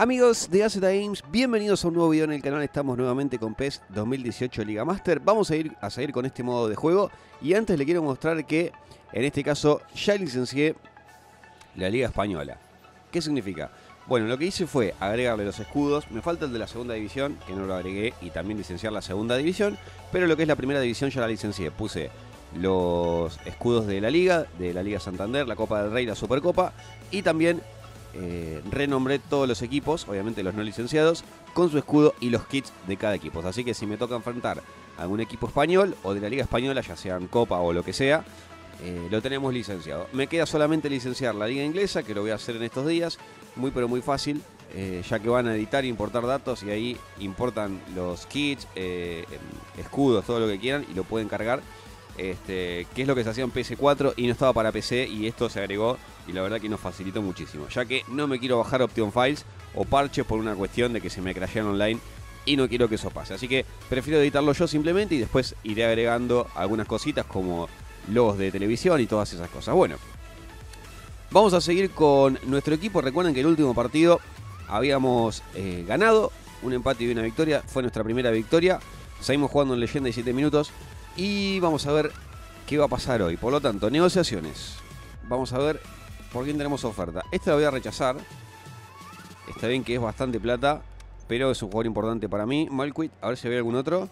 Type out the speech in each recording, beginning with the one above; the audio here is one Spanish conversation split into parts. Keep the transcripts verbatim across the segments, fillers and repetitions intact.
Amigos de A Z Games, bienvenidos a un nuevo video en el canal. Estamos nuevamente con PES dos mil dieciocho Liga Master. Vamos a ir a seguir con este modo de juego. Y antes le quiero mostrar que, en este caso, ya licencié la Liga Española. ¿Qué significa? Bueno, lo que hice fue agregarle los escudos. Me falta el de la segunda división, que no lo agregué. Y también licenciar la segunda división. Pero lo que es la primera división ya la licencié. Puse los escudos de la Liga, de la Liga Santander, la Copa del Rey, la Supercopa. Y también... Eh, renombré todos los equipos, obviamente los no licenciados, con su escudo y los kits de cada equipo. Así que si me toca enfrentar a algún equipo español o de la Liga Española, ya sean Copa o lo que sea, eh, lo tenemos licenciado. Me queda solamente licenciar la Liga Inglesa, que lo voy a hacer en estos días, muy pero muy fácil, eh, ya que van a editar e importar datos y ahí importan los kits, eh, escudos, todo lo que quieran y lo pueden cargar. Este, que es lo que se hacía en P S cuatro y no estaba para P C, y esto se agregó y la verdad que nos facilitó muchísimo, ya que no me quiero bajar Option Files o parches por una cuestión de que se me crashean online y no quiero que eso pase, así que prefiero editarlo yo simplemente y después iré agregando algunas cositas como logos de televisión y todas esas cosas. Bueno, vamos a seguir con nuestro equipo. Recuerden que el último partido habíamos eh, ganado, un empate y una victoria, fue nuestra primera victoria. Seguimos jugando en leyenda y siete minutos. Y vamos a ver qué va a pasar hoy. Por lo tanto, negociaciones. Vamos a ver por quién tenemos oferta. Esta la voy a rechazar. Está bien que es bastante plata, pero es un jugador importante para mí. Malquit, a ver si había algún otro.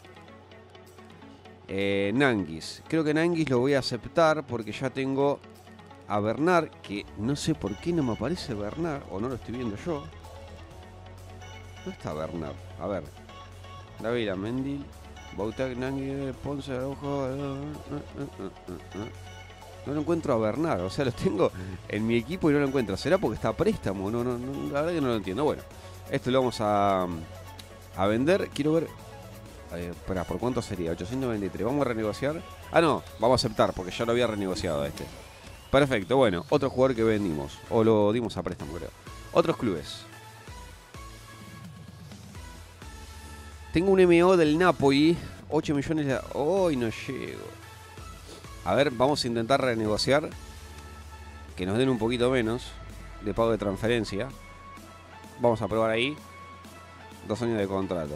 Eh, Nanguis. Creo que Nanguis lo voy a aceptar porque ya tengo a Bernard, que no sé por qué no me aparece Bernard, o no lo estoy viendo yo. ¿Dónde está Bernard? A ver. David Amendil. Bautac, Nangue, Ponce, Araujo. No lo encuentro a Bernard, o sea, los tengo en mi equipo y no lo encuentro. ¿Será porque está a préstamo? No, no, no, la verdad que no lo entiendo. Bueno, esto lo vamos a, a vender. Quiero ver. Eh, espera, ¿por cuánto sería? ochocientos veintitrés. ¿Vamos a renegociar? Ah, no, vamos a aceptar porque ya lo había renegociado este. Perfecto, bueno, otro jugador que vendimos. O lo dimos a préstamo, creo. Otros clubes. Tengo un M O del Napoli, ocho millones de... ¡Hoy no llego! A ver, vamos a intentar renegociar. Que nos den un poquito menos de pago de transferencia. Vamos a probar ahí. Dos años de contrato.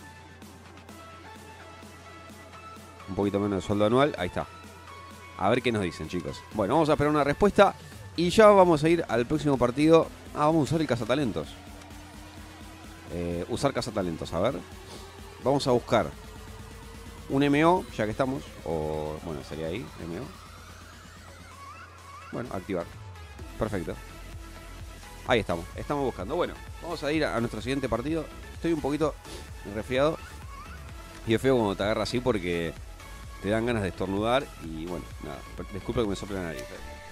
Un poquito menos de sueldo anual. Ahí está. A ver qué nos dicen, chicos. Bueno, vamos a esperar una respuesta. Y ya vamos a ir al próximo partido. Ah, vamos a usar el cazatalentos. Eh, usar cazatalentos, a ver. Vamos a buscar un M O, ya que estamos. O, bueno, sería ahí, M O. Bueno, activar. Perfecto. Ahí estamos, estamos buscando. Bueno, vamos a ir a nuestro siguiente partido. Estoy un poquito resfriado. Y es feo cuando te agarra así porque te dan ganas de estornudar. Y bueno, nada, disculpa que me sople la nariz.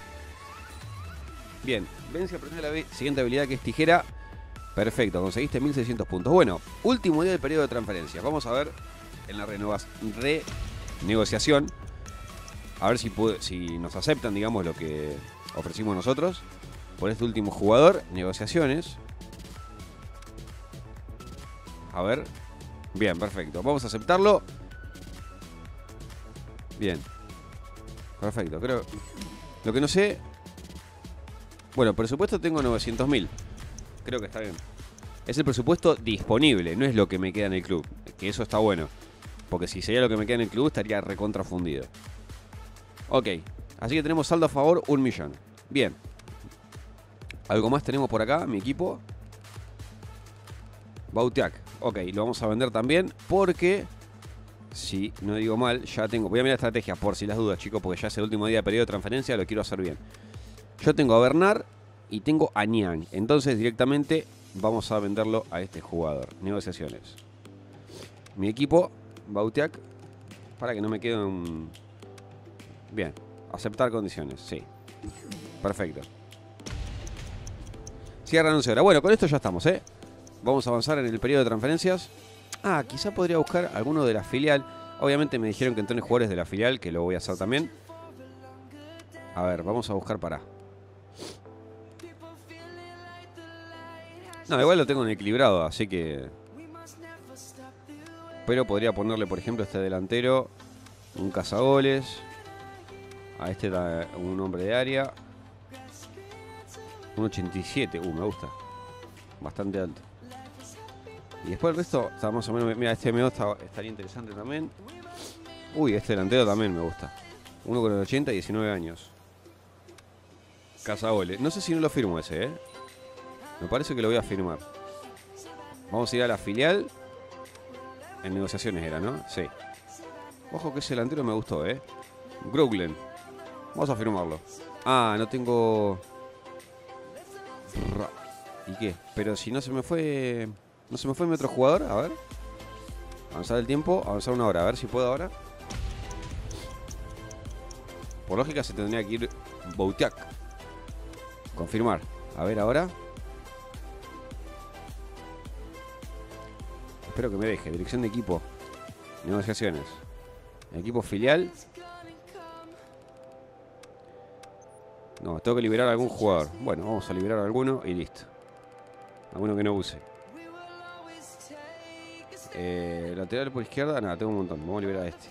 Bien, vence a aprender la siguiente habilidad, que es tijera. Perfecto, conseguiste mil seiscientos puntos. Bueno, último día del periodo de transferencias. Vamos a ver en la renegociación. A ver si, puede, si nos aceptan, digamos, lo que ofrecimos nosotros por este último jugador. Negociaciones. A ver. Bien, perfecto. Vamos a aceptarlo. Bien. Perfecto, creo. Lo que no sé... Bueno, presupuesto tengo novecientos mil. Creo que está bien. Es el presupuesto disponible, no es lo que me queda en el club. Que eso está bueno. Porque si sería lo que me queda en el club, estaría recontrafundido. Ok. Así que tenemos saldo a favor, un millón. Bien. Algo más tenemos por acá, mi equipo. Bautiac. Ok, lo vamos a vender también. Porque, si no digo mal, ya tengo... Voy a mirar estrategias por si las dudas, chicos. Porque ya es el último día de periodo de transferencia, lo quiero hacer bien. Yo tengo a Bernard y tengo a Niang. Entonces directamente vamos a venderlo a este jugador. Negociaciones. Mi equipo, Bautiac, para que no me quede un... Bien. Aceptar condiciones, sí. Perfecto. Cierra anuncio ahora. Bueno, con esto ya estamos, ¿eh? Vamos a avanzar en el periodo de transferencias. Ah, quizá podría buscar alguno de la filial. Obviamente me dijeron que entonces jugadores de la filial, que lo voy a hacer también. A ver, vamos a buscar para... No, igual lo tengo en equilibrado, así que... Pero podría ponerle, por ejemplo, a este delantero un cazagoles. A este un hombre de área. Un ochenta y siete. Uh, me gusta. Bastante alto. Y después el resto está más o menos... Mira, este medio está, estaría interesante también. Uy, este delantero también me gusta. uno con ochenta y diecinueve años. Casagole. No sé si no lo firmo ese, ¿eh? Me parece que lo voy a firmar. Vamos a ir a la filial. En negociaciones era, ¿no? Sí. Ojo que ese delantero me gustó, ¿eh? Grouglen. Vamos a firmarlo. Ah, no tengo... ¿Y qué? Pero si no se me fue... ¿No se me fue mi otro jugador? A ver. Avanzar el tiempo. Avanzar una hora. A ver si puedo ahora. Por lógica se tendría que ir Boutiak. Confirmar. A ver ahora. Espero que me deje. Dirección de equipo. Negociaciones. Equipo filial. No, tengo que liberar a algún jugador. Bueno, vamos a liberar a alguno y listo. Alguno que no use. Eh, lateral por izquierda. Nada, tengo un montón. Vamos a liberar a este.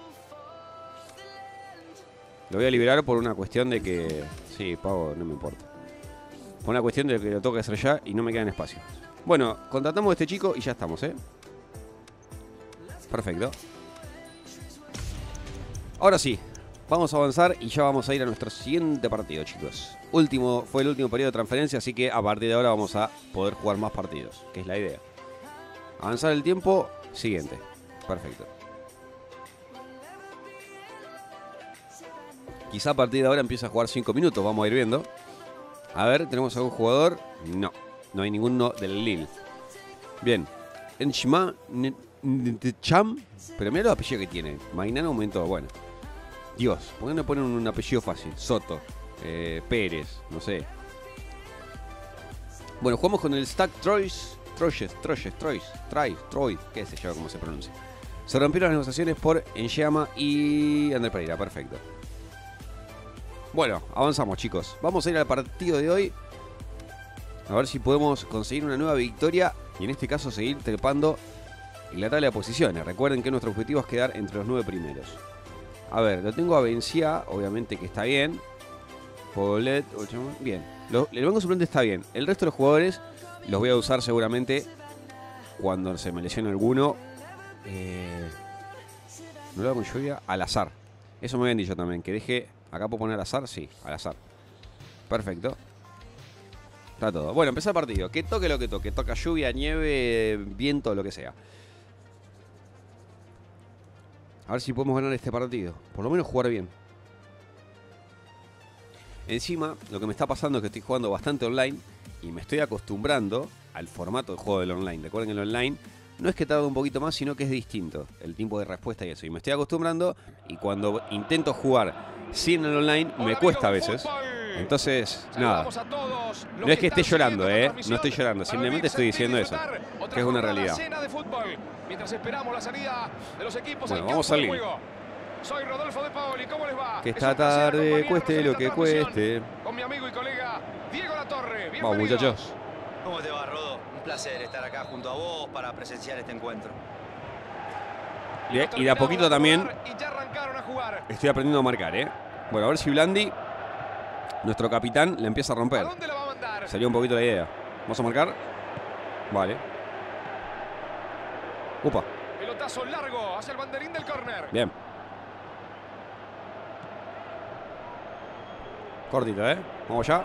Lo voy a liberar por una cuestión de que... Sí, pago, no me importa. Por una cuestión de que lo tengo que hacer ya y no me queda en espacio. Bueno, contratamos a este chico y ya estamos, ¿eh? Perfecto. Ahora sí, vamos a avanzar y ya vamos a ir a nuestro siguiente partido, chicos. Último, fue el último periodo de transferencia, así que a partir de ahora vamos a poder jugar más partidos, que es la idea. Avanzar el tiempo, siguiente. Perfecto. Quizá a partir de ahora empiece a jugar cinco minutos, vamos a ir viendo. A ver, ¿tenemos algún jugador? No, no hay ninguno del Lille. Bien. Enchima Cham, pero mira los apellidos que tiene. Mainán aumentó, bueno. Dios, ¿por qué no ponen un apellido fácil? Soto, eh, Pérez, no sé. Bueno, jugamos con el Stack Troyes, Troyes, Troyes, Troyes, Troy, Troy, qué sé yo cómo se pronuncia. Se rompieron las negociaciones por Enchama y André Pereira, perfecto. Bueno, avanzamos, chicos. Vamos a ir al partido de hoy. A ver si podemos conseguir una nueva victoria y en este caso seguir trepando en la tabla de posiciones. Recuerden que nuestro objetivo es quedar entre los nueve primeros. A ver, lo tengo a Bencia, obviamente que está bien. Poblet, bien. Lo, el banco suplente está bien. El resto de los jugadores los voy a usar seguramente cuando se me lesione alguno. Eh, no lo hago con lluvia, al azar. Eso me habían dicho también, que deje... Acá puedo poner al azar, sí, al azar. Perfecto. Está todo. Bueno, empezar el partido. Que toque lo que toque. Toca lluvia, nieve, viento, lo que sea. A ver si podemos ganar este partido. Por lo menos jugar bien. Encima, lo que me está pasando es que estoy jugando bastante online y me estoy acostumbrando al formato de juego del online. Recuerden que el online no es que tarde un poquito más, sino que es distinto el tiempo de respuesta y eso. Y me estoy acostumbrando y cuando intento jugar sin el online me cuesta a veces. Entonces, nada. No es que esté llorando, ¿eh? No estoy llorando. Simplemente estoy diciendo eso. Que es una realidad. Bueno, vamos a salir. Soy Rodolfo de Paoli, ¿cómo les va? Que esta tarde cueste lo que cueste. Con mi amigo y colega Diego Latorre. Vamos, muchachos. ¿Cómo te va, Rodo? Un placer estar acá junto a vos para presenciar este encuentro. Y de a poquito también estoy aprendiendo a marcar, ¿eh? Bueno, a ver si Blandi, nuestro capitán, le empieza a romper. Salió un poquito la idea. ¿Vamos a marcar? Vale. Upa. Pelotazo largo hacia el banderín del córner. Bien. Cortito, ¿eh? Vamos ya.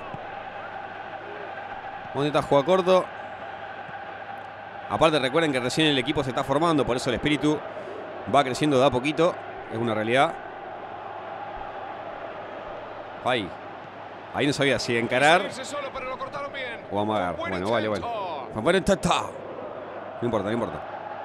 ¿Dónde está? Juega corto. Aparte recuerden que recién el equipo se está formando, por eso el espíritu va creciendo de a poquito. Es una realidad. Ahí. Ahí no sabía si encarar o amagar. Bueno, vale, vale. Bueno, está, está. No importa, no importa.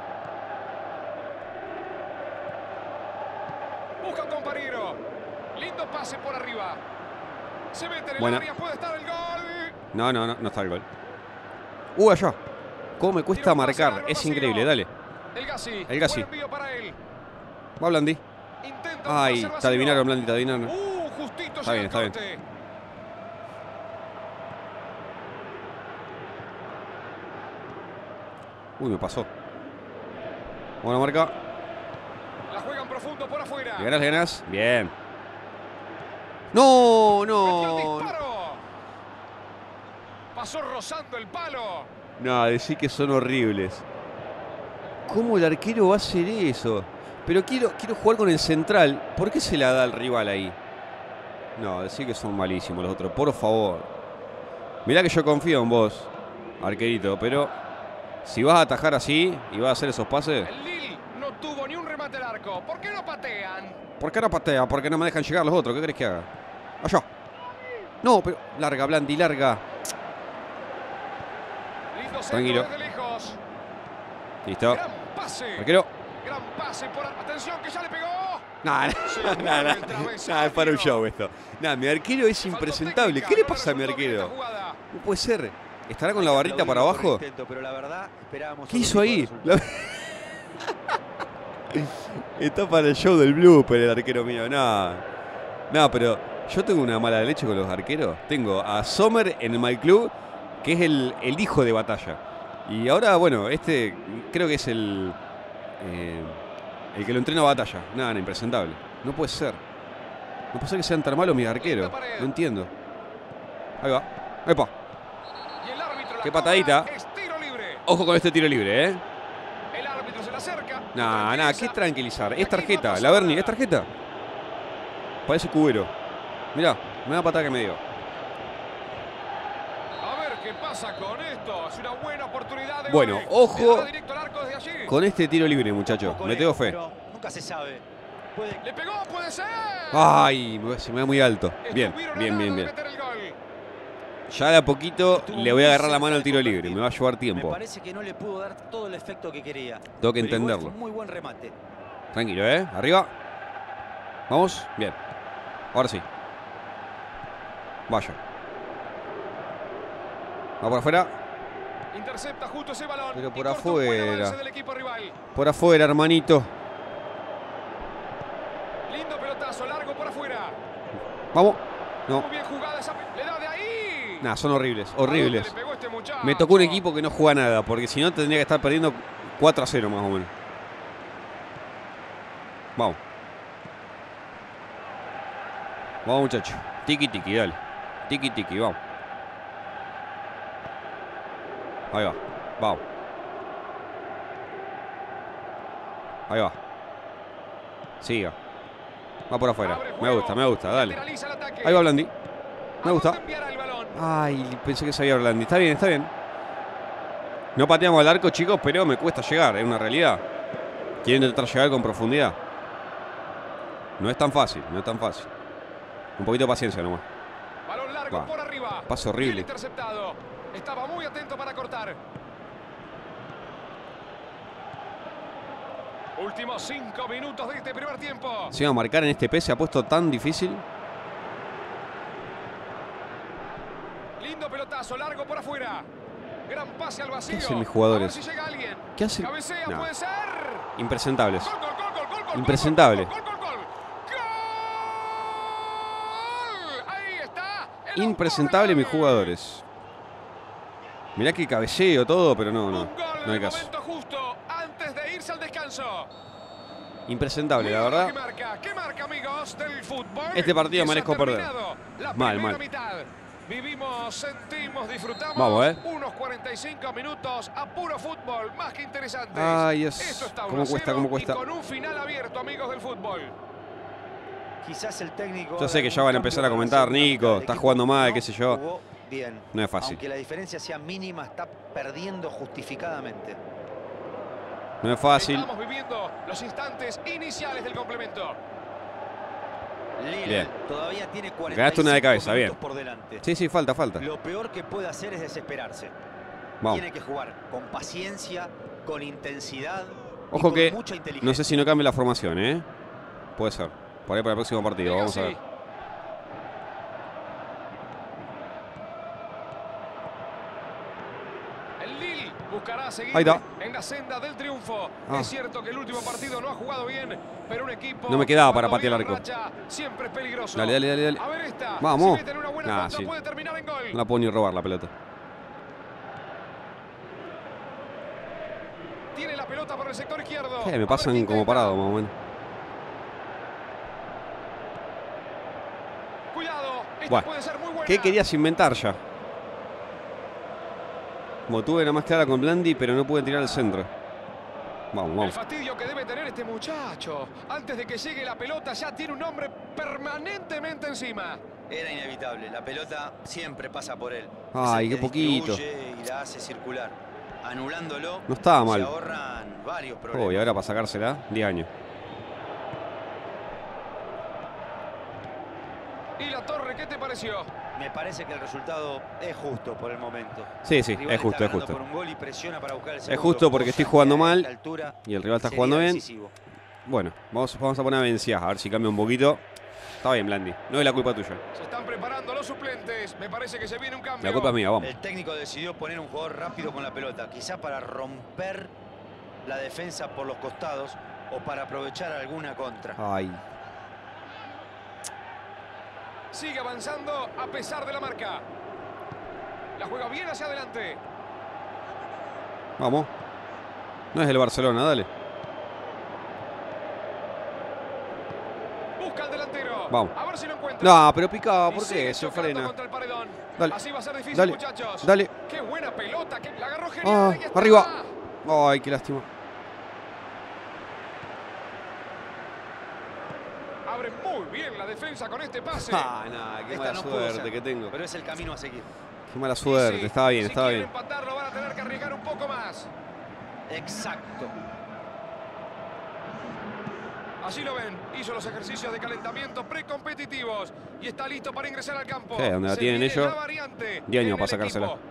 Busca un compañero. Lindo pase por arriba. Se mete en el Buena. área, puede estar el gol. No, no, no, no está el gol. Uh, allá. ¿Cómo me cuesta marcar? Es increíble, dale. El Gassi. El Gassi. Para él. Va Blandi. Ay, te adivinaron, Blandi, te adivinaron. Uh, justito está bien, está bien. Uy, me pasó. Buena marca. La juegan profundo por afuera. ¿Le ganas, le ganas? Bien. No, no. Pasó rozando el palo. No, decir que son horribles. ¿Cómo el arquero va a hacer eso? Pero quiero, quiero jugar con el central. ¿Por qué se la da al rival ahí? No, decir que son malísimos los otros. Por favor. Mirá que yo confío en vos, arquerito. Pero si vas a atajar así y vas a hacer esos pases... El Lille no tuvo ni un remate al arco. ¿Por qué no patean? ¿Por qué no patea? Porque no me dejan llegar los otros. ¿Qué querés que haga? Allá. No, pero... Larga, Blandi, larga. Lindo centro Tranquilo. desde lejos. Listo. Gran pase. Arquero. Gran pase por... Atención, que ya le pegó. Nada, Se nada, mueve nada. el travesaño. Nada, es para un show esto. Nada, mi arquero es Faltó impresentable. técnica, ¿Qué le no pasa a mi resultó bien esta arquero? jugada. No puede ser. ¿Estará con la barrita para abajo? Intento, pero la verdad, esperábamos ¿Qué otro hizo tipo de ahí? resultado. La- Está para el show del blooper el arquero mío. No, no, pero yo tengo una mala leche con los arqueros. Tengo a Sommer en el My Club, que es el, el hijo de Batalla. Y ahora, bueno, este creo que es el, eh, el que lo entrena a Batalla. Nada, no, impresentable. No puede ser. No puede ser que sean tan malos mis arqueros. No entiendo. Ahí va. ¡Epa! Y el árbitro la Qué cobra, patadita. es tiro libre. Ojo con este tiro libre, ¿eh? El árbitro se le acerca. Nah, nah, ¿qué tranquiliza. tranquilizar? Aquí Es no tarjeta. pasa La Berni, nada. ¿es tarjeta? Parece cubero. Mirá, me da patada que me dio. A ver qué pasa con esto. Es una buena oportunidad de Bueno, gol. ojo Le dará directo al arco desde allí. Con este tiro libre, muchacho. Poco Me tengo lejos, fe. pero nunca se sabe. Puede... Le pegó, puede ser. Ay, me- se me da muy alto. Bien, Estuvieron bien, a nada bien, de bien. meter el gol. Ya de a poquito Estuvo le voy a muy agarrar la cerca mano al de tiro libre. convertir. Me va a llevar Me tiempo. parece que no le pudo dar todo el efecto que quería. Tengo que Pero igual entenderlo. fue un muy buen remate. Tranquilo, ¿eh? Arriba. Vamos. Bien. Ahora sí. Vaya. Va por afuera. Intercepta justo ese balón. Pero y por corta un buen afuera. avance del equipo rival. Por afuera, hermanito. Lindo pelotazo, largo por afuera. Vamos. No. Muy bien jugada esa. Le da de ahí. Nah, son horribles. ¿A dónde Horribles. le pegó este muchacho? Me tocó un equipo que no juega nada. Porque si no tendría que estar perdiendo cuatro a cero más o menos. Vamos. Vamos, muchachos. Tiki tiki, dale. Tiki tiki, vamos. Ahí va. Vamos. Ahí va. Siga. Va por afuera. Abre Me juego. gusta, me gusta, dale. Lateraliza el ataque. Ahí va Blandi. Me ¿A gusta. dónde enviará el balón? Ay, pensé que sabía Blandi. Está bien, está bien. No pateamos al arco, chicos, pero me cuesta llegar. Es una realidad. Quiero intentar llegar con profundidad. No es tan fácil, no es tan fácil. Un poquito de paciencia nomás. Balón largo Va. por arriba. Pase horrible. Bien interceptado. Estaba muy atento para cortar. Últimos cinco minutos de este primer tiempo. Se iba a marcar en este P, se ha puesto tan difícil. Lindo pelotazo, largo por afuera. Gran pase al vacío. ¿Qué hacen mis jugadores? A ver si llega alguien. ¿Qué hacen? Cabecea, No. puede ser. Impresentables. Gol, gol, gol, gol, gol, gol, Impresentable. Gol, gol, gol, gol, gol. ¡Gol! Ahí está. El Impresentable autor mis del gol. jugadores. Mirá que cabeceo todo, pero no, no. Un gol No en hay el caso. momento justo antes de irse al descanso. Impresentable, la Mira lo verdad. que marca, ¿qué marca, amigos del fútbol? Este partido Que se merezco ha perder. terminado la Mal, primera mal. mitad. Vivimos, sentimos, disfrutamos. Vamos, eh. Unos cuarenta y cinco minutos a puro fútbol, más que interesantes. Ay, Dios. Esto está Cómo uno a cuesta, cero cómo cuesta. Y con un final abierto, amigos del fútbol. Quizás el técnico... Yo sé haga que ya un van a empezar a cambio comentar, para la segunda Nico, mitad del está equipo. jugando mal, No qué sé yo. jugó bien. No es fácil. Aunque la diferencia sea mínima, está perdiendo justificadamente. No es fácil. Estamos viviendo los instantes iniciales del complemento. Lille Bien. todavía tiene cuarenta y Ganaste una de cinco cabeza, bien. minutos por delante. Sí, sí, falta, falta. Lo peor que puede hacer es desesperarse. Vamos. Tiene que jugar con paciencia, con intensidad. y Ojo con que mucha inteligencia. no sé si no cambia la formación, ¿eh? Puede ser. Por ahí para el próximo partido, Venga, vamos a sí. ver. El Lille buscará seguir Ahí está. en la senda del triunfo. Ah. Es cierto que el último partido no ha jugado bien, pero un equipo No me quedaba para cuando patear el viene arco. en racha, siempre es peligroso. Dale, dale, dale, dale. A ver esta. Vamos. Si meten una buena Nah, contra, sí. puede terminar en gol. No la puedo ni robar la pelota. Tiene la pelota por el sector izquierdo. ¿Qué? A Me ver pasan qué como intenta. parado, más o menos. Cuidado, esta Bueno, puede ser muy buena. ¿qué querías inventar ya? Como tuve nada más clara con Blandi, pero no pude tirar al centro. Vamos, El vamos. fastidio que debe tener este muchacho. Antes de que llegue la pelota ya tiene un hombre permanentemente encima. Era inevitable. La pelota siempre pasa por él. Ay, Es el qué que poquito. distribuye y la hace circular. Anulándolo, No estaba mal. se ahorran varios problemas. Oh, y ahora para sacársela, diez años. ¿Y la torre qué te pareció? Me parece que el resultado es justo por el momento. Sí, sí, El rival es justo, está es ganando justo. por un gol y presiona para buscar el Es segundo, justo porque cosa estoy que jugando a mal esta altura y el rival está sería jugando bien. decisivo. Bueno, vamos, vamos a poner a Venciás, a ver si cambia un poquito. Está bien, Blandi. No es la culpa tuya. Se están preparando los suplentes. Me parece que se viene un cambio. La culpa es mía, vamos. El técnico decidió poner un jugador rápido con la pelota, quizá para romper la defensa por los costados o para aprovechar alguna contra. Ay. Sigue avanzando a pesar de la marca. La juega bien hacia adelante. Vamos. No es el Barcelona, dale. Busca al delantero. Vamos. A ver si lo encuentra. No, pero picaba, Y ¿por sigue qué? Se chocando frena. contra el paredón. Dale. Así va a ser difícil, Dale. muchachos. Dale. Qué buena pelota. Que la agarró genial. Ah, Ahí está. arriba. Ay, qué lástima. Abre muy bien la defensa con este pase. Ah, no, qué Esta mala no pudo suerte ser, que tengo. pero es el camino a seguir. Qué mala Y suerte. sí, Estaba bien, si estaba quieren bien. empatarlo van a tener que arriesgar un poco más. Exacto. Así lo ven, hizo los ejercicios de calentamiento precompetitivos y está listo para ingresar al campo. Sí, donde la Se tienen viene ellos, la variante diez años en para el sacársela. equipo.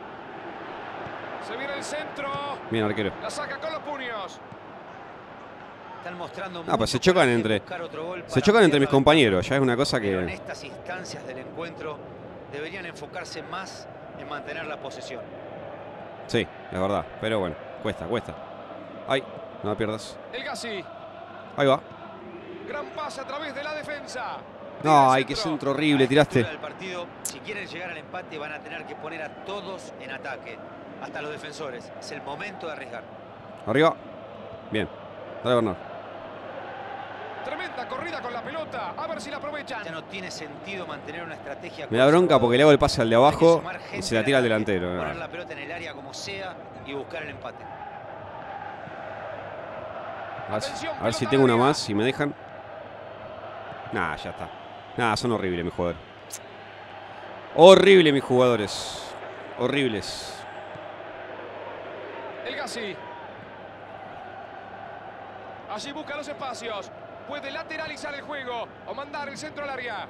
Se viene el centro, Bien, arquero. la saca con los puños. Están mostrando Ah, pues se mucho chocan coraje en entre- buscar otro gol Se para chocan entre mis ampliar la compañeros. Ya es una cosa ventaja. Pero en que... estas instancias del encuentro deberían enfocarse más en mantener la posesión. Sí, es verdad. Pero bueno, cuesta, cuesta. Ay, no la pierdas. El Gassi, Ahí va. gran pase a través de la defensa. No, Tira ay, el qué centro. centro horrible A esta tiraste. altura del partido, si quieren llegar al empate, van a tener que poner a todos en ataque, hasta los defensores. Es el momento de arriesgar. Arriba. Bien. Dale, Bernard. Tremenda corrida con la pelota, a ver si la aprovechan. Ya no tiene sentido mantener una estrategia. Me da bronca porque le hago el pase al de abajo Hay que sumar y gente se la tira al al ataque, delantero. Poner la pelota en el área como sea y buscar el empate. A ver, si- Atención, a ver si pelota tengo una larga. más, si me dejan. Nah, ya está. Nah, son horribles mis jugadores. Horribles mis jugadores. Horribles. El Gassi. Allí busca los espacios. Puede lateralizar el juego o mandar el centro al área.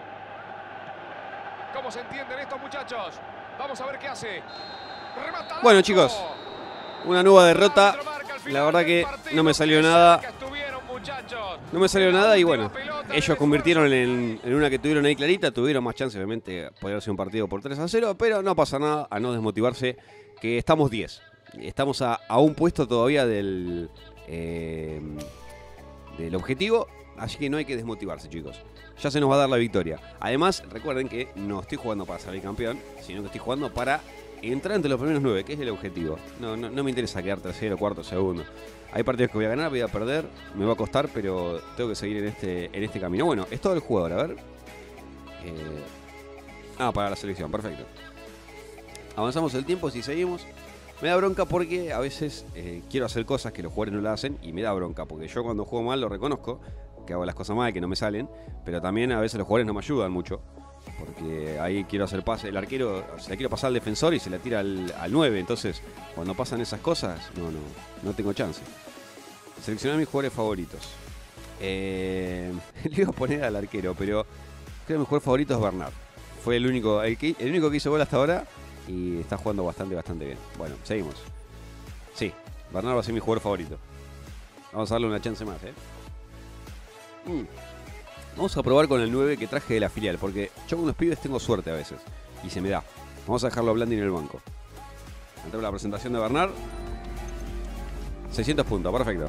¿Cómo se entienden estos muchachos? Vamos a ver qué hace. Remata al Bueno, arco. chicos, una nueva derrota. Árbitro marca al final La verdad del que partido. no me salió Qué nada. cerca estuvieron, muchachos. No me salió La nada y última bueno, pelota del ellos convirtieron esfuerzo. en, en una que tuvieron ahí clarita, tuvieron más chance, obviamente, podría ser un partido por tres a cero, pero no pasa nada, a no desmotivarse, que estamos diez. Estamos a, a un puesto todavía del, eh, del objetivo, así que no hay que desmotivarse, chicos. Ya se nos va a dar la victoria. Además, recuerden que no estoy jugando para salir campeón, sino que estoy jugando para entrar entre los primeros nueve, que es el objetivo. No, no, no me interesa quedar tercero, cuarto, segundo. Hay partidos que voy a ganar, voy a perder, me va a costar, pero tengo que seguir en este, en este camino. Bueno, es todo el jugador, a ver. Eh, ah, para la selección, perfecto. Avanzamos el tiempo, si seguimos. Me da bronca porque a veces eh, quiero hacer cosas que los jugadores no las hacen y me da bronca, porque yo cuando juego mal lo reconozco, que hago las cosas mal y que no me salen, pero también a veces los jugadores no me ayudan mucho. Porque ahí quiero hacer pase, el arquero se la quiero pasar al defensor y se la tira al, al nueve. Entonces, cuando pasan esas cosas, no, no, no tengo chance. Seleccionar mis jugadores favoritos. Eh, le iba a poner al arquero, pero creo que mi jugador favorito es Bernard. Fue el único, el, que, el único que hizo gol hasta ahora y está jugando bastante, bastante bien. Bueno, seguimos. Sí, Bernard va a ser mi jugador favorito. Vamos a darle una chance más, ¿eh? Mm. Vamos a probar con el nueve que traje de la filial, porque yo con los pibes tengo suerte a veces, y se me da. Vamos a dejarlo a Blandi en el banco. Entramos la presentación de Bernard. seiscientos puntos, perfecto.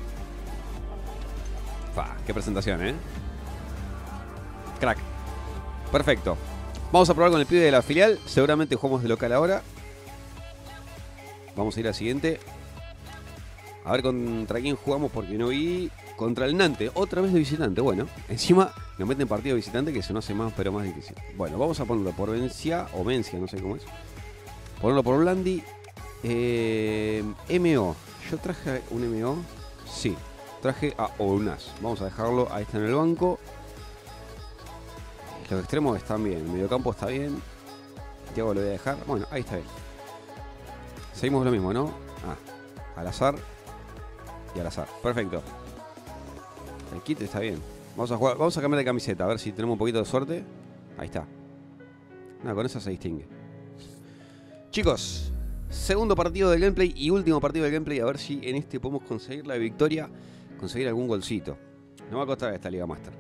Fa, qué presentación, ¿eh? Crack. Perfecto. Vamos a probar con el pibe de la filial. Seguramente jugamos de local ahora. Vamos a ir al siguiente. A ver contra quién jugamos porque no vi. Contra el Nantes, otra vez de visitante. Bueno, encima nos meten partido de visitante que se nos hace más pero más difícil. Bueno, vamos a ponerlo por Vencia o Vencia, no sé cómo es. Ponerlo por Blandi. Eh, M O. Yo traje un M O. Sí. Traje a Ounas. Vamos a dejarlo. Ahí está en el banco. Los extremos están bien. El mediocampo está bien. Thiago lo voy a dejar. Bueno, ahí está bien. Seguimos lo mismo, ¿no? Ah, al azar. Y al azar. Perfecto. El kit está bien. Vamos a jugar. Vamos a cambiar de camiseta. A ver si tenemos un poquito de suerte. Ahí está. No, con eso se distingue. Chicos, segundo partido del gameplay y último partido del gameplay. A ver si en este podemos conseguir la victoria. Conseguir algún golcito. No va a costar esta Liga Master.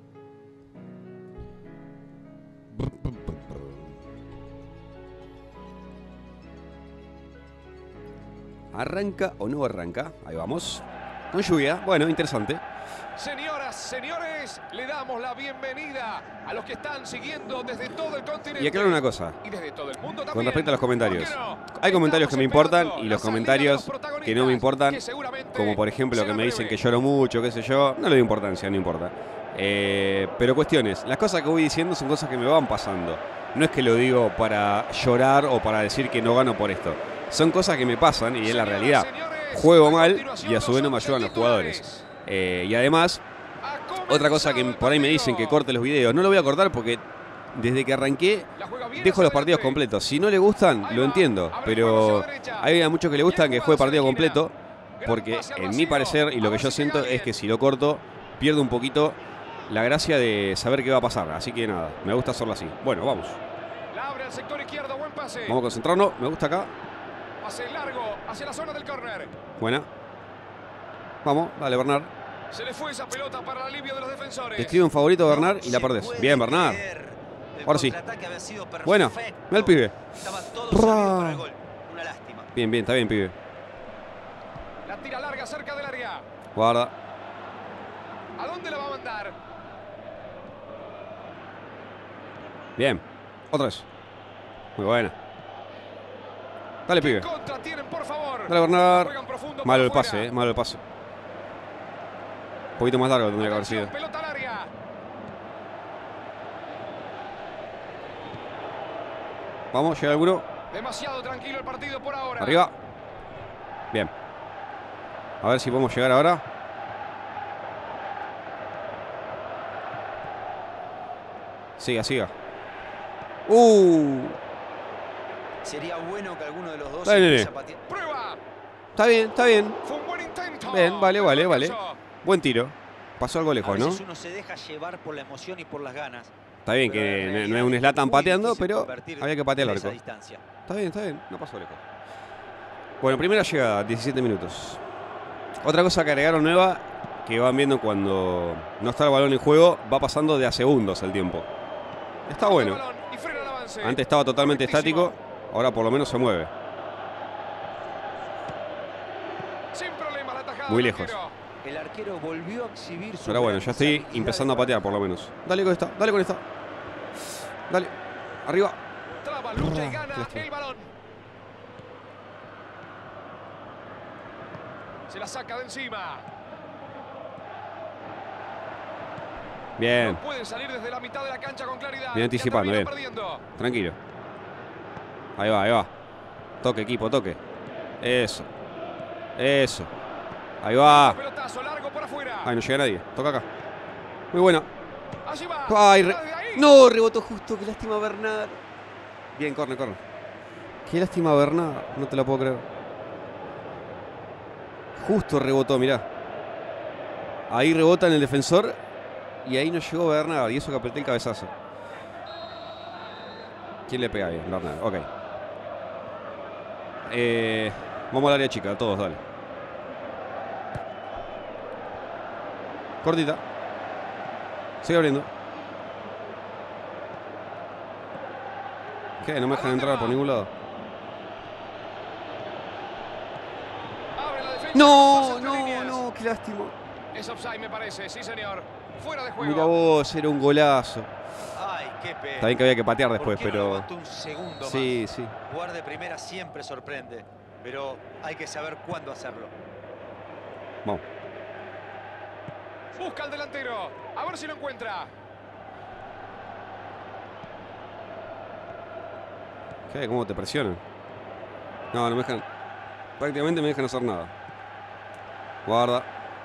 ¿Arranca o no arranca? Ahí vamos. Con lluvia. Bueno, interesante. Señoras, señores, le damos la bienvenida a los que están siguiendo desde todo el continente. Y aclaro una cosa. Y desde todo el mundo también. Con respecto a los comentarios. No? Hay comentarios que me importan Estamos y los esperando comentarios la salida de los que no me importan. que seguramente Como por ejemplo que será me dicen breve. que lloro mucho, qué sé yo. No le doy importancia, no importa. Eh, pero cuestiones. Las cosas que voy diciendo son cosas que me van pasando. No es que lo digo para llorar o para decir que no gano por esto. Son cosas que me pasan y es la realidad. Juego mal y a su vez no me ayudan los jugadores. Eh, y además, otra cosa que por ahí me dicen que corte los videos. No lo voy a cortar porque desde que arranqué dejo los partidos completos. Si no le gustan, lo entiendo. Pero hay a muchos que le gustan que juegue partido completo. Porque en mi parecer y lo que yo siento es que si lo corto, pierdo un poquito la gracia de saber qué va a pasar. Así que nada, me gusta hacerlo así. Bueno, vamos. La abre al sector izquierdo, buen pase. Vamos a concentrarnos. Me gusta acá. Pase largo hacia la zona del córner. Buena. Vamos, dale, Bernard. Se le fue esa pelota para el alivio de los defensores. Te escribo un favorito, Bernard, y la perdés. Bien, Bernard. Ahora sí. Bueno, mira el pibe. Una lástima. Bien, bien, está bien, pibe. La tira larga cerca del área. Guarda. ¿A dónde la va a mandar? Bien. Otra vez. Muy buena. Dale, pibe. Contra tienen, por favor. Dale, Bernard. Juegan profundo Malo el por pase, afuera. eh. Malo el pase. Un poquito más largo tendría que haber sido. Atención, pelota al área. Vamos, llega alguno. Demasiado tranquilo el partido por ahora. Arriba. Bien. A ver si podemos llegar ahora. Siga, siga. Uh. Sería bueno que alguno de los dos Dale, empiece nene. a patear. Prueba. Está bien, está bien. Fue un buen intento. Bien, vale, vale, Pero vale. eso. Buen tiro. Pasó algo A lejos, ¿no? veces uno se deja llevar por la emoción y por las ganas. Está bien pero que en no- realidad no es un es Zlatan muy pateando, difícil pero convertir había que patear al de esa arco. distancia. Está bien, está bien. No pasó lejos. Bueno, primera llegada, diecisiete minutos. Otra cosa que agregaron nueva, que van viendo cuando no está el balón en juego, va pasando de a segundos el tiempo. Está bueno. El balón y frena el avance. Antes estaba totalmente Correctísimo. estático, ahora por lo menos se mueve. Sin problemas la tajada Muy del lejos. arquero. El arquero volvió a exhibir su Pero bueno, gran ya estoy habilidad empezando a de patear por lo menos. Dale con esta, dale con esta. Dale. Arriba. Traba, lucha y Ah, gana qué lástima. el balón. Se la saca de encima. Bien. No pueden salir desde la mitad de la cancha con claridad. Bien anticipando, Ya bien. terminan perdiendo. Tranquilo. Ahí va, ahí va. Toque, equipo, toque. Eso. Eso. Ahí va. Pelotazo largo por afuera. Ay, no llega nadie. Toca acá. Muy buena. Allí va. Ay, re- Desde ahí. No, rebotó justo. Qué lástima, Bernard. Bien, corre, corre. Qué lástima, Bernard. No te la puedo creer. Justo rebotó, mirá. Ahí rebota en el defensor. Y ahí no llegó Bernard. Y eso que apreté el cabezazo. ¿Quién le pega bien? Bernard. Ok. Eh, vamos al área chica, todos, dale. Cortita. Sigue abriendo. ¿Qué? No me dejan entrar por ningún lado. Abre la defensa. No, Pasa entre no, líneas. no, qué lástima. Es offside, me parece. Sí, señor. Fuera de juego. Mira vos, era un golazo. Ay, qué pena. Está bien que había que patear ¿Por después, qué no pero... levantó un segundo Sí, más? sí. Jugar de primera siempre sorprende, pero hay que saber cuándo hacerlo. Vamos. Busca al delantero. A ver si lo encuentra. ¿Qué? ¿Cómo te presionan? No, no me dejan... Prácticamente me dejan hacer nada. Guarda.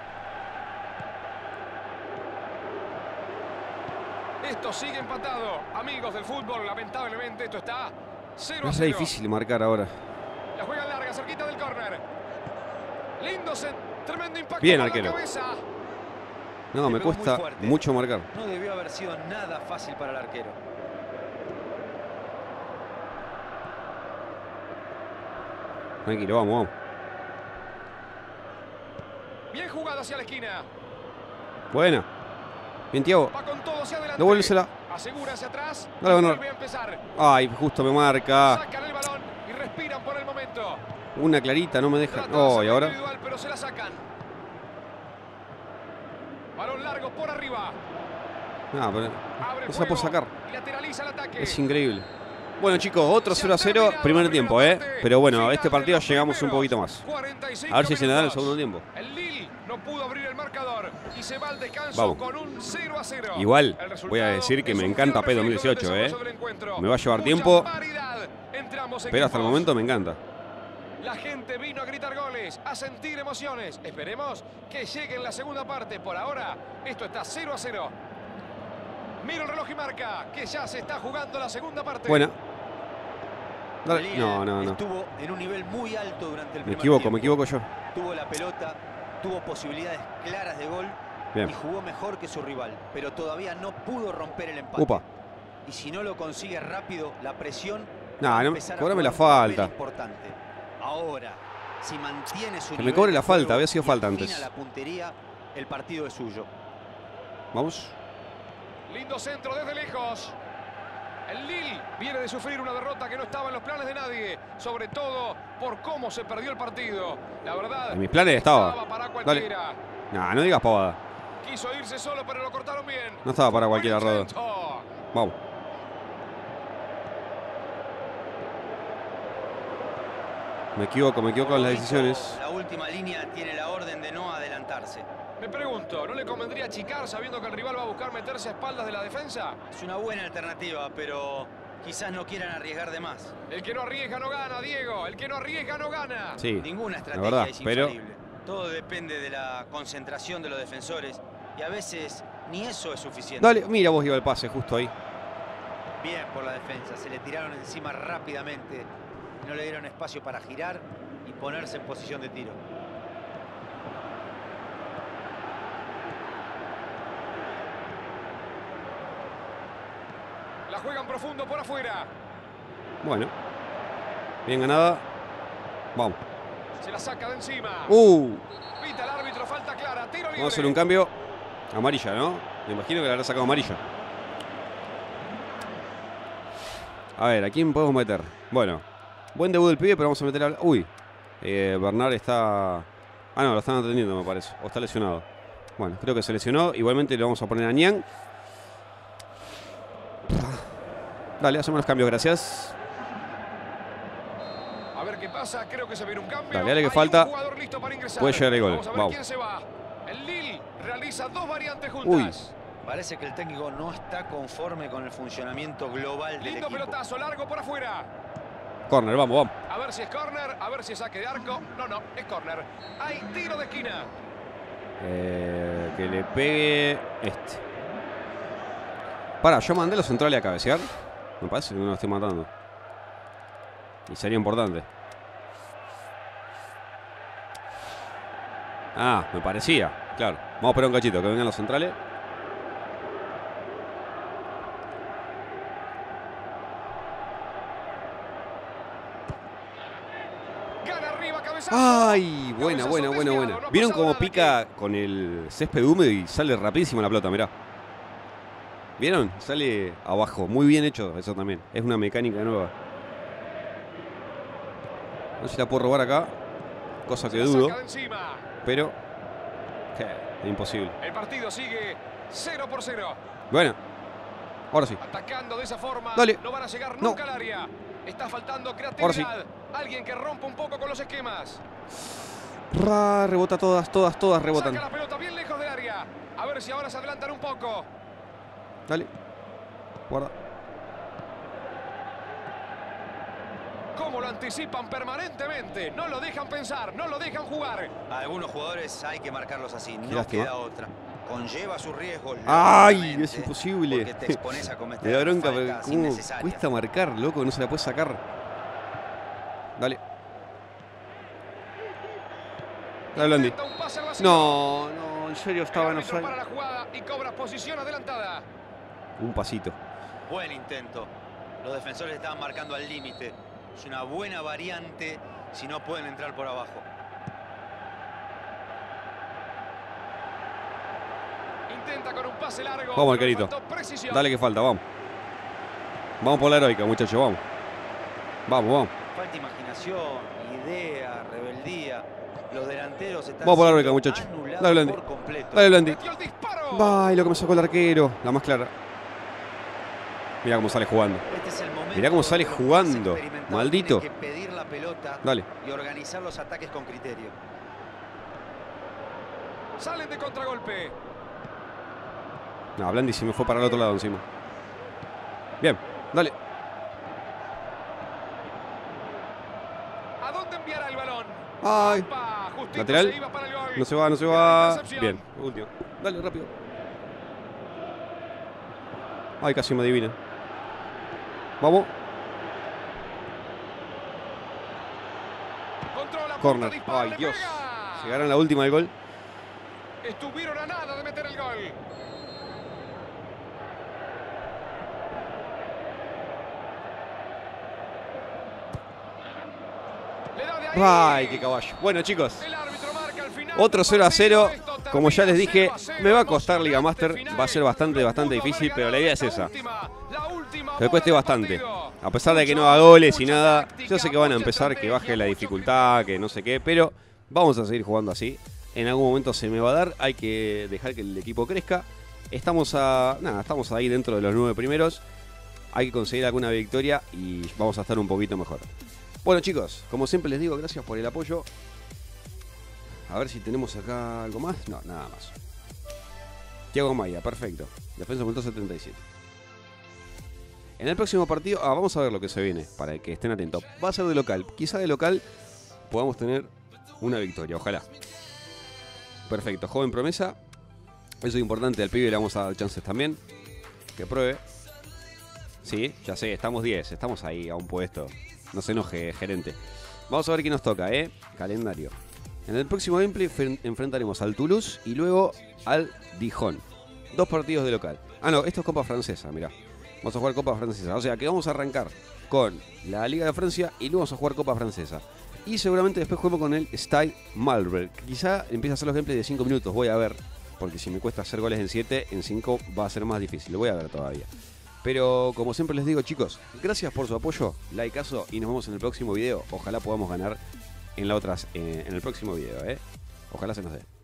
Esto sigue empatado. Amigos del fútbol, lamentablemente esto está cero a Es cero. difícil marcar ahora. La juega larga, cerquita del córner. Lindo, tremendo impacto. Bien, con la arquero. cabeza. No, me Le pegó cuesta muy fuerte. mucho marcar. No debió haber sido nada fácil para el arquero. Tranquilo, vamos, vamos. Bien jugada hacia la esquina. Buena. Bien, Thiago. Va con todo hacia adelante. Devuélvesela. Asegura hacia atrás. Dale, Bernard. Vuelve a empezar. Ay, justo me marca. Sacan el balón y respiran por el momento. Una clarita, no me deja. Tratan de Oh, hacerlo y ahora. individual, pero se la sacan. Balón largo por arriba. No, pero Abre no se la puedo juego sacar. y lateraliza el ataque. Es increíble. Bueno, chicos, otro cero a cero. Primer tiempo, ¿eh? Pero bueno, este partido llegamos un poquito más. A ver si se le da en el segundo tiempo. El Lille no pudo abrir el marcador y se va al descanso Vamos. con un cero a cero. Igual, El resultado voy a decir que es me un encanta fiel P dos mil reflejo del dieciocho, ¿eh? desarrollo del encuentro. Me va a llevar Mucha tiempo, paridad entre ambos pero hasta el equipos. momento me encanta. La gente vino a gritar goles, a sentir emociones. Esperemos que llegue en la segunda parte. Por ahora, esto está cero a cero. Mira el reloj y marca que ya se está jugando la segunda parte. Buena. Dale. Molina No, no, no. Estuvo en un nivel muy alto durante el Me primer equivoco, tiempo. me equivoco yo. Tuvo la pelota, tuvo posibilidades claras de gol Bien. y jugó mejor que su rival, pero todavía no pudo romper el empate. Upa. Y si no lo consigue rápido, la presión Nah, va a no, empezar a cobrame jugar la un papel falta. importante. Ahora, si mantiene su Que me nivel cobre de la juego falta, había sido y falta afina antes. la puntería, el partido es suyo. Vamos. Lindo centro desde lejos. El Lille viene de sufrir una derrota que no estaba en los planes de nadie, sobre todo por cómo se perdió el partido. La verdad, En mis planes estaba. estaba para Dale. cualquiera. Nah, no digas pavada. Quiso irse solo, pero lo cortaron bien. No estaba para Buen cualquiera, Rodo. intento. Vamos. Me equivoco, me equivoco en las decisiones. La última línea tiene la orden de no adelantarse. Me pregunto, ¿no le convendría achicar sabiendo que el rival va a buscar meterse a espaldas de la defensa? Es una buena alternativa, pero quizás no quieran arriesgar de más. El que no arriesga no gana, Diego. El que no arriesga no gana. Sí, Ninguna la estrategia verdad, es pero infalible. Todo depende de la concentración de los defensores y a veces ni eso es suficiente. dale, mira vos iba el pase justo ahí. Bien por la defensa, se le tiraron encima rápidamente, no le dieron espacio para girar y ponerse en posición de tiro. La juegan profundo por afuera. Bueno. Bien ganada. Vamos. Se la saca de encima. Uh, Pita el árbitro, falta clara, tiro libre. vamos a hacer un cambio. Amarilla, ¿no? Me imagino que le habrá sacado amarilla. A ver, ¿a quién podemos meter? Bueno, buen debut del pibe, pero vamos a meter a... Uy, eh, Bernard está... Ah, no, lo están atendiendo, me parece. O está lesionado. Bueno, creo que se lesionó. Igualmente le vamos a poner a Niang. Dale, hacemos los cambios, gracias. A ver qué pasa, creo que se viene un cambio. Dale, dale que Hay falta. un jugador listo para ingresar. Puede llegar el gol. Vamos a ver Vamos. quién se va. El Lille realiza dos variantes Uy. juntas. Parece que el técnico no está conforme con el funcionamiento global del Lindo equipo. pelotazo, largo por afuera. Corner, vamos, vamos. A ver si es córner, a ver si es saque de arco. No, no, es córner. Hay tiro de esquina. Eh, que le pegue este. Para, yo mandé a los centrales a cabecear. Me parece que no lo estoy matando. Y sería importante. Ah, me parecía. Claro. Vamos a esperar un cachito, que vengan los centrales. Gana arriba, cabezazo. Ay, buena, Cabezazo buena, buena, desviado, buena. no ha ¿Vieron pasado cómo nada pica aquí. con el césped húmedo y sale rapidísimo la pelota? Mirá. ¿Vieron? Sale abajo. Muy bien hecho eso también. Es una mecánica nueva. No sé si la puedo robar acá. Cosa que Se la dudo. saca de encima. Pero... ¿qué? Es imposible. El partido sigue cero por cero. Bueno. Ahora sí. Atacando de esa forma. Dale. No van a llegar No. nunca al área. Está faltando Ahora sí. creatividad. Alguien que rompa un poco con los esquemas. Ra, rebota todas, todas, todas rebotan. Saca la pelota bien lejos del área. A ver si ahora se adelantan un poco. Dale. Guarda. cómo lo anticipan permanentemente. No lo dejan pensar, no lo dejan jugar. A algunos jugadores hay que marcarlos así, no lástima. queda otra. Conlleva su riesgo. ¡Ay! Es imposible. Porque te expones a cometer Me da bronca, pero faltas cómo innecesarias. cuesta marcar, loco, no se la puede sacar. Dale. Dale, Blandi. Intenta un pase al vacío. No, no, en serio estaba en El árbitro para offside. la jugada y cobra posición adelantada. Un pasito. Buen intento. Los defensores estaban marcando al límite. Es una buena variante si no pueden entrar por abajo. Intenta con un pase largo. Vamos, pero le Arquerito. faltó precisión. Dale que falta, vamos. Vamos por la heroica, muchachos, vamos. Vamos, vamos. Falta imaginación, idea, rebeldía. Los delanteros están Vamos por la heroica, siendo muchachos. anulados Dale, Blandi. por completo. Dale, Blandi. Metió el disparo. Ay, lo que me sacó el arquero. La más clara. Mirá cómo sale jugando. Este es el momento Mirá cómo sale donde los jugando. más experimentados Maldito. tienen que pedir la pelota Dale. y organizar los ataques con criterio. Salen de contragolpe. No, Blandi se me fue para el otro lado encima. Bien, dale. ¿A dónde enviará el balón? Ay. Pa, justito Lateral. se iba para el gol. No se va, no se Gran va. intercepción. Bien, último. Dale, rápido. Ay, casi me adivina. Vamos. Controla, Corner. punta, dispara, Ay, le Dios. pega. Llegaron a la última del gol. Estuvieron a nada de meter el gol. Le da de ahí. Ay, qué caballo. Bueno, chicos. El árbitro marca al final Otro del cero a cero. partido. Esto Como ya les termina dije, cero a cero, me va a costar Liga emocionante Master. final. Va a ser bastante, Lo bastante pudo difícil, haber pero la idea es ganado esa. esta última, la última Que cueste bola del bastante. partido. A pesar de que no Mucho haga goles y mucha nada, táctica, yo sé que van a mucha empezar, que estrategia, baje la mucho dificultad, que no sé qué, pero vamos a seguir jugando así. En algún momento se me va a dar, hay que dejar que el equipo crezca. Estamos a nada, estamos ahí dentro de los nueve primeros. Hay que conseguir alguna victoria y vamos a estar un poquito mejor. Bueno, chicos, como siempre les digo, gracias por el apoyo. A ver si tenemos acá algo más. No, nada más. Thiago Maia, perfecto. Defensa punto setenta y siete. En el próximo partido, ah, vamos a ver lo que se viene, para que estén atentos. Va a ser de local. Quizá de local podamos tener una victoria, ojalá. Perfecto, joven promesa. Eso es importante, al pibe le vamos a dar chances también. Que pruebe. Sí, ya sé, estamos diez, estamos ahí a un puesto. No se enoje, gerente. Vamos a ver qué nos toca, ¿eh? Calendario. En el próximo gameplay enfrentaremos al Toulouse y luego al Dijon. Dos partidos de local. Ah, no, esto es Copa Francesa, mirá. Vamos a jugar Copa Francesa. O sea que vamos a arrancar con la Liga de Francia y luego vamos a jugar Copa Francesa. Y seguramente después juguemos con el Stade Malberg. Quizá empiece a hacer los gameplays de cinco minutos, voy a ver. Porque si me cuesta hacer goles en siete, en cinco va a ser más difícil. Lo voy a ver todavía. Pero como siempre les digo, chicos, gracias por su apoyo, likeazo y nos vemos en el próximo video. Ojalá podamos ganar en, la otras, eh, en el próximo video, ¿eh? Ojalá se nos dé.